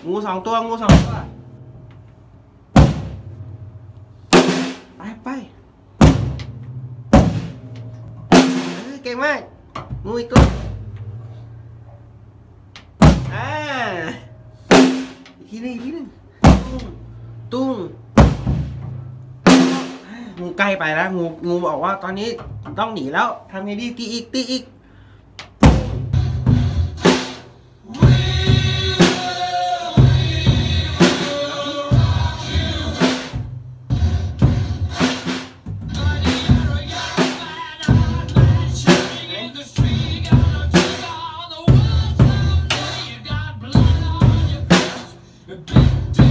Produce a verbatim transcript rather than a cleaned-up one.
งูสองตัวงูสองตัวไปไปเก่งมากงูอีกตัวอ่าอีกทีนึงอีกทีนึงตุ้งตุ้งงูใกล้ไปแล้วงูงูบอกว่าตอนนี้ต้องหนีแล้วทำไงดีตีอีกตีอีก Big